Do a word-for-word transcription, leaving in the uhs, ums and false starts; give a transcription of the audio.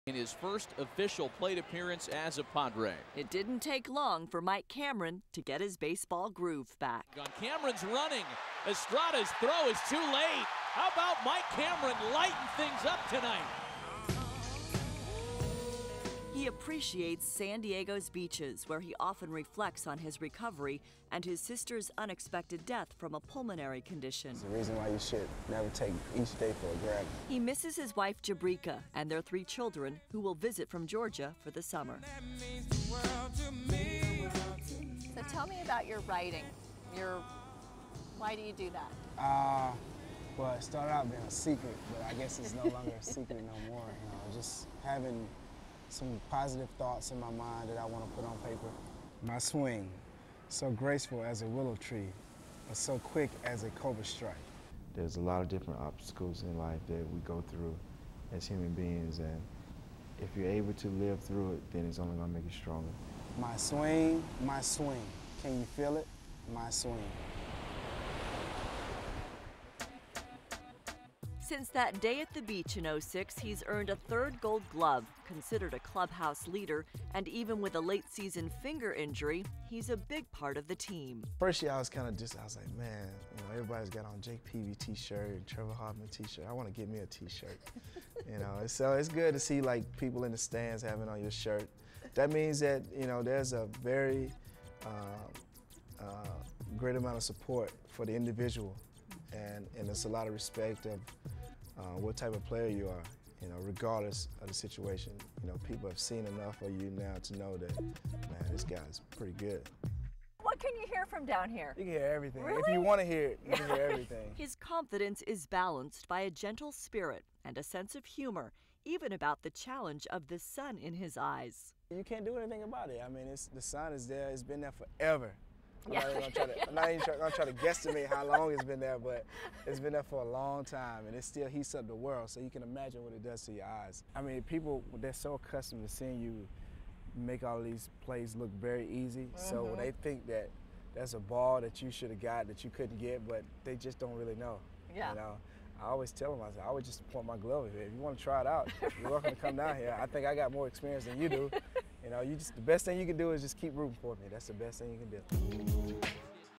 In his first official plate appearance as a Padre. It didn't take long for Mike Cameron to get his baseball groove back. Cameron's running. Estrada's throw is too late. How about Mike Cameron lighting things up tonight? He appreciates San Diego's beaches, where he often reflects on his recovery and his sister's unexpected death from a pulmonary condition. It's the reason why you should never take each day for granted. He misses his wife Jabrika and their three children, who will visit from Georgia for the summer. So tell me about your writing. Your, why do you do that? Uh, well, it started out being a secret, but I guess it's no longer a secret no more. You know, just having some positive thoughts in my mind that I want to put on paper. My swing, so graceful as a willow tree, but so quick as a cobra strike. There's a lot of different obstacles in life that we go through as human beings, and if you're able to live through it, then it's only going to make you stronger. My swing, my swing. Can you feel it? My swing. Since that day at the beach in oh six, he's earned a third Gold Glove, considered a clubhouse leader, and even with a late-season finger injury, he's a big part of the team. First year I was kind of just, I was like, man, you know, everybody's got on Jake Peavy t-shirt and Trevor Hoffman t-shirt. I want to get me a t-shirt, you know. So it's good to see like people in the stands having on your shirt. That means that, you know, there's a very uh, uh, great amount of support for the individual, and, and there's a lot of respect of Uh, what type of player you are, you know, regardless of the situation. You know, people have seen enough of you now to know that, man, this guy's pretty good. What can you hear from down here? You can hear everything. Really? If you want to hear it, you can hear everything. His confidence is balanced by a gentle spirit and a sense of humor, even about the challenge of the sun in his eyes. You can't do anything about it. I mean, it's, the sun is there. It's been there forever. I'm Yeah. not even gonna try to, I'm not even try, gonna try to guesstimate how long it's been there, but it's been there for a long time, and it still heats up the world, so you can imagine what it does to your eyes. I mean, people, they're so accustomed to seeing you make all these plays look very easy, mm-hmm. so they think that that's a ball that you should have got that you couldn't get, but they just don't really know. Yeah. You know? I always tell them, I said, I would just point my glove at you. If you want to try it out, you're welcome to come down here. I think I got more experience than you do. You know, you just the best thing you can do is just keep rooting for me. That's the best thing you can do.